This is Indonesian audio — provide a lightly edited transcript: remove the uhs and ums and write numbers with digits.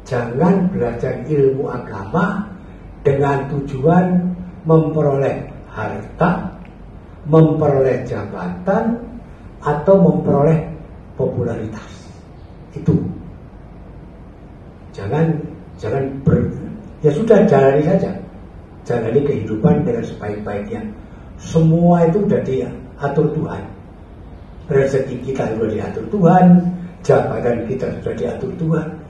Jangan belajar ilmu agama dengan tujuan memperoleh harta, memperoleh jabatan, atau memperoleh popularitas. Itu. Jangan ya sudah, jalani saja. Jalani kehidupan dengan sebaik-baiknya. Semua itu sudah diatur Tuhan. Rezeki kita sudah diatur Tuhan, jabatan kita sudah diatur Tuhan.